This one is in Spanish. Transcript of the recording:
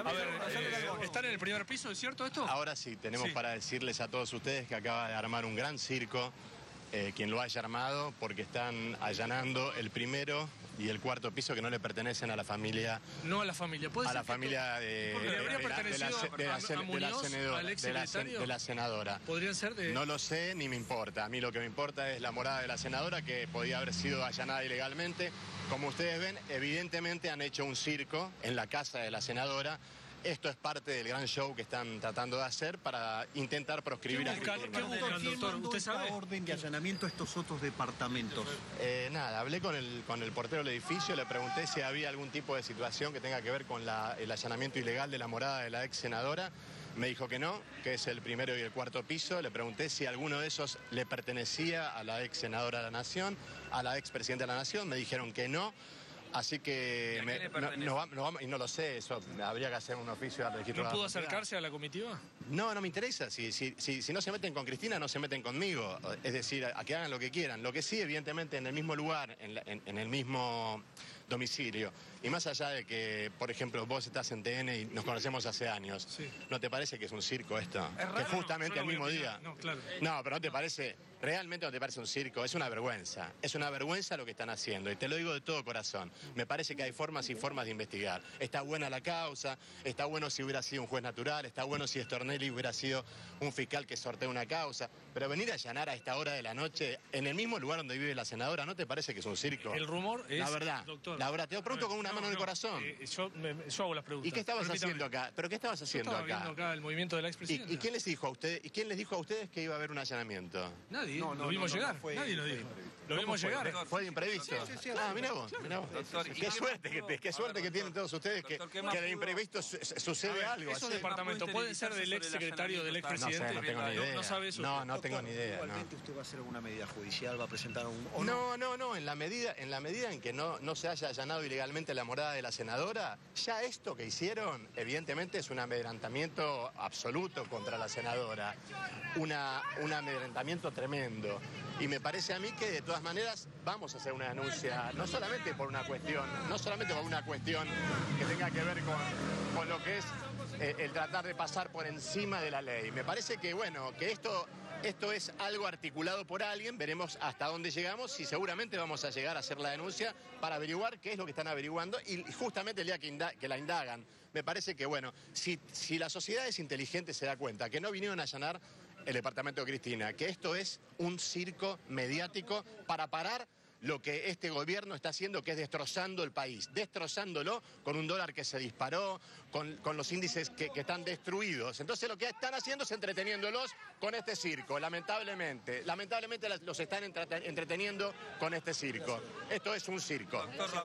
A ver, ¿están en el primer piso, es cierto esto? Ahora sí, tenemos para decirles a todos ustedes que acaba de armar un gran circo, quien lo haya armado, porque están allanando el primero y el cuarto piso que no le pertenecen a la familia. No a la familia, ¿puede a ser la familia de la senadora. ¿Podrían ser de...? No lo sé ni me importa. A mí lo que me importa es la morada de la senadora, que podía haber sido allanada ilegalmente. Como ustedes ven, evidentemente han hecho un circo en la casa de la senadora. Esto es parte del gran show que están tratando de hacer para intentar proscribir a Cristina. ¿Qué buscan, doctor? ¿Usted sabe? ¿Orden de allanamiento a estos otros departamentos? Nada, hablé con el portero del edificio, le pregunté si había algún tipo de situación que tenga que ver con el allanamiento ilegal de la morada de la ex senadora. Me dijo que no, que es el primero y el cuarto piso. Le pregunté si alguno de esos le pertenecía a la ex senadora de la Nación, a la ex presidenta de la Nación. Me dijeron que no. Así que y no lo sé, eso habría que hacer un oficio al registro. ¿No pudo acercarse a la comitiva? No, no me interesa. Si no se meten con Cristina, no se meten conmigo. Es decir, a que hagan lo que quieran. Lo que sí, evidentemente, en el mismo lugar, en el mismo domicilio. Y más allá de que, por ejemplo, vos estás en TN y nos conocemos hace años, sí. ¿No te parece que es un circo esto? Es raro, que justamente el mismo día. No, claro. No, pero ¿no te parece? Realmente no te parece un circo, es una vergüenza. Es una vergüenza lo que están haciendo. Y te lo digo de todo corazón. Me parece que hay formas y formas de investigar. Está buena la causa, está bueno si hubiera sido un juez natural, está bueno si Stornelli hubiera sido un fiscal que sortea una causa. Pero venir a allanar a esta hora de la noche, en el mismo lugar donde vive la senadora, ¿no te parece que es un circo? El rumor es... La verdad, doctor, la verdad, te lo pregunto con una mano en el corazón. Yo hago las preguntas. ¿Y qué estabas haciendo acá? ¿Pero qué estabas haciendo acá? Viendo acá el movimiento de la expresidenta. ¿Y quién les dijo a ustedes? ¿Y quién les dijo a ustedes que iba a haber un allanamiento? Nadie. Lo vimos llegar. Nadie lo dijo. Lo vimos llegar. Fue de imprevisto. Sí, mirá vos. Doctor, qué suerte que tienen todos ustedes que de imprevisto sucede algo. Esos departamentos pueden ser del ex secretario, del ex presidente. No tengo ni idea. No sabe eso. No tengo ni idea. ¿Igualmente usted va a hacer alguna medida judicial? ¿Va a presentar un...? No. En la medida en que no se haya allanado ilegalmente la morada de la senadora, ya esto que hicieron, evidentemente, es un amedrentamiento absoluto contra la senadora. Un amedrentamiento tremendo. Y me parece a mí que de todas maneras vamos a hacer una denuncia, no solamente por una cuestión que tenga que ver con lo que es el tratar de pasar por encima de la ley. Me parece que, bueno, que esto es algo articulado por alguien, veremos hasta dónde llegamos y seguramente vamos a llegar a hacer la denuncia para averiguar qué es lo que están averiguando y justamente el día que la indagan. Me parece que, bueno, si la sociedad es inteligente se da cuenta que no vinieron a allanar el departamento de Cristina, que esto es un circo mediático para parar lo que este gobierno está haciendo, que es destrozando el país, destrozándolo con un dólar que se disparó, con los índices que están destruidos. Entonces lo que están haciendo es entreteniéndolos con este circo, lamentablemente los están entreteniendo con este circo. Esto es un circo.